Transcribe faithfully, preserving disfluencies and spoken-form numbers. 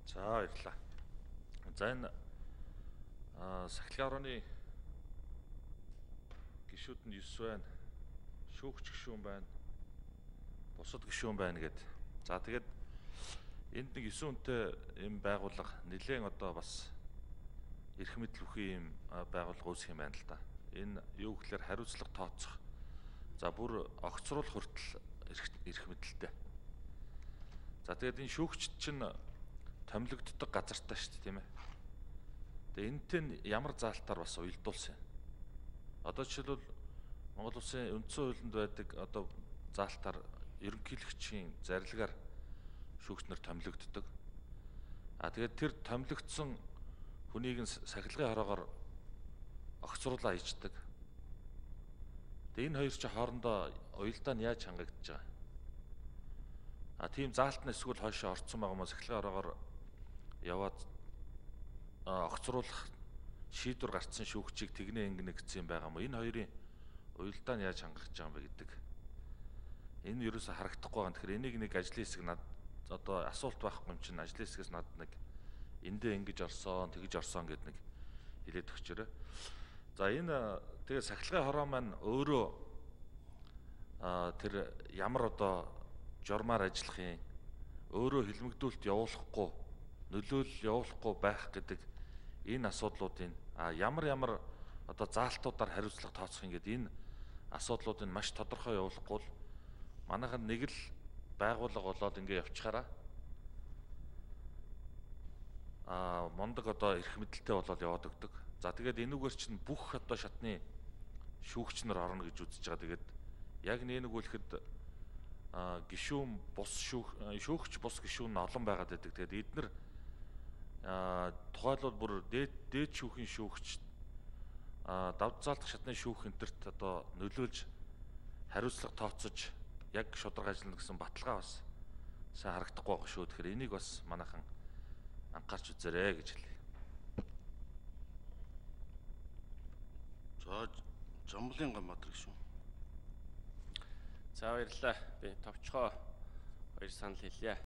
За баярлалаа. За энэ сахилгын орооны гишүүд нь девс байна. Шүүгч гишүүн байна. Бусад гишүүн байна гэд. За тэгээд энд нэг девс хүнтэй юм байгууллага нэлээд одоо бас эрх мэдэл бүхий юм байгууллага үүсэх юм байна л да. Энэ юу гэхээр хариуцлага тооцох. За бүр огцруулах хүртэл эрх мэдэлтэй. За тэгээд энэ шүүгчд чинь томилогддог газартай шүү дээ, тийм ээ. Тэгээ энэтэй ямар заалтаар бас уялдуулсан юм. Одоо жишээлбэл Монгол Улсын үндсэн хуулинд байдаг одоо заалтаар ерөнхийлөгчийн зарилгаар шүүгч нар томилогддог. А тэгээд тэр томилогдсон хүнийг нь сахилгын хороогоор огцруулаа хийждэг. Тэгээ энэ хоёр чинь хоорондоо уялдаа нь яаж хангагдаж байгаа? А тийм заалт нь эсвэл хойшоо орцсон байгаа мó сахилгын хороогоор яваад огцруулах шийдвэр гарцсан шүүгчийг тэгнэ ингэнэ гэсэн юм байгаа мó. Энэ хоёрын уялдаа нь яаж хангах гэж байгаа юм бэ гэдэг. Энэ юу ерөөсө харагдахгүй байгаа. Тэгэхээр энийг нэг ажлын хэсэг над одоо асуулт байхгүй юм чинь ажлын хэсгээс над нэг эндээ ингэж орсон, тэгж орсон гэд нэг хэлээд өгчөөрэй. За энэ тэгээ сахилгын хороо маань өөрөө тэр ямар одоо журмаар ажиллах юм, өөрөө хилмигдүүлэлт явуулахгүй, нөлөөлөл явуулахгүй байх гэдэг энэ асуудлуудын а ямар ямар одоо заалтуудаар хариуцлага тооцох юм гэдэг энэ асуудлуудыг маш тодорхой явуулахгүй л манайхан нэг л байгууллага болоод ингэ явчихаараа а мондог одоо эрх мэдэлтэй болоод яваад өгдөг. За тэгээд энүүгээр чинь бүх одоо шатны шүүгч нар орно гэж үзэж байгаа. Тэгээд яг нэг үгэлэхэд гишүүн бус шүүх шүүгч бус гишүүн нь олон байгаад байдаг. Тэгээд эдгээр тухайлбал бүр дээд дээд шүүхийн шүүгч давд заалтах шатны шүүх энтерт одоо нөлөөлж хариуцлага тооцож яг шударга ажиллана гэсэн баталгаа бас сайн харагдахгүй байгаа шүү. Тэгэхээр энийг бас манайхан анхаарч үзээрэй гэж хэлье. За Жамблын Гамбатар гишүүн. За баярлалаа. Би товчхоо хоёр санал хэлье.